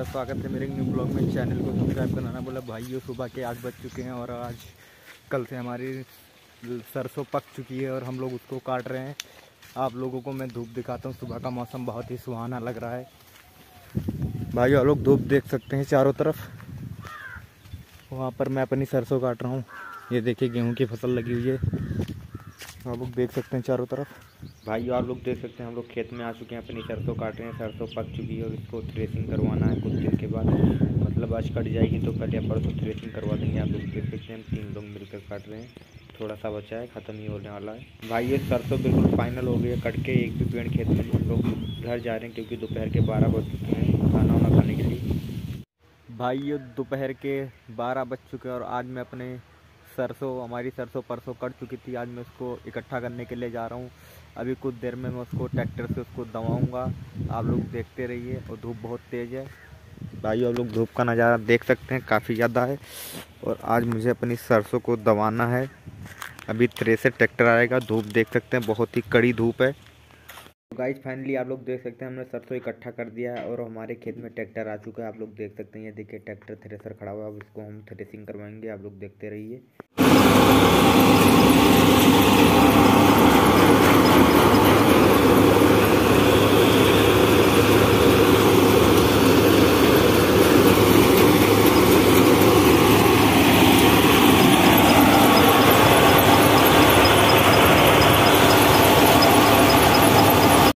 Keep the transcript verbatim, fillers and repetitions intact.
स्वागत है मेरे न्यू ब्लॉग में। चैनल को सब्सक्राइब करना बोला भाइयों। सुबह के आठ बज चुके हैं और आज कल से हमारी सरसों पक चुकी है और हम लोग उसको काट रहे हैं। आप लोगों को मैं धूप दिखाता हूँ। सुबह का मौसम बहुत ही सुहाना लग रहा है भाइयों। आप लोग धूप देख सकते हैं चारों तरफ। वहाँ पर मैं अपनी सरसों काट रहा हूँ। ये देखिए गेहूँ की फसल लगी हुई है, आप लोग देख सकते हैं चारों तरफ। भाइयों आप लोग देख सकते हैं हम लोग खेत में आ चुके हैं, अपनी सरसों काट रहे हैं। सरसों पक चुकी है और इसको थ्रेसिंग करवाना है कुछ दिन के बाद। मतलब आज कट जाएगी तो कल या परसों थ्रेसिंग करवा देंगे। आप लोग देख सकते हैं हम तीन लोग मिलकर काट रहे हैं। थोड़ा सा बचा है, ख़त्म ही होने वाला है। भाई ये सरसों बिल्कुल फाइनल हो गई है कट के। एक भी पेड़ खेत में हम लोग घर जा रहे हैं क्योंकि दोपहर के बारह बज चुके हैं खाना वाना खाने के लिए। भाई ये दोपहर के बारह बज चुके हैं और आज मैं अपने सरसों हमारी सरसों परसों कट चुकी थी। आज मैं उसको इकट्ठा करने के लिए जा रहा हूँ। अभी कुछ देर में मैं उसको ट्रैक्टर से उसको दबाऊँगा। आप लोग देखते रहिए। और धूप बहुत तेज़ है भाई। आप लोग धूप का नज़ारा देख सकते हैं, काफ़ी ज़्यादा है। और आज मुझे अपनी सरसों को दबाना है। अभी थ्रेसर ट्रैक्टर आएगा। धूप देख सकते हैं, बहुत ही कड़ी धूप है। गाइस फाइनली आप लोग देख सकते हैं हमने सरसों इकट्ठा कर दिया है और हमारे खेत में ट्रैक्टर आ चुका है। आप लोग देख सकते हैं, ये देखिए ट्रैक्टर थ्रेसर खड़ा हुआ है। अब इसको हम थ्रेसिंग करवाएंगे। आप लोग देखते रहिए।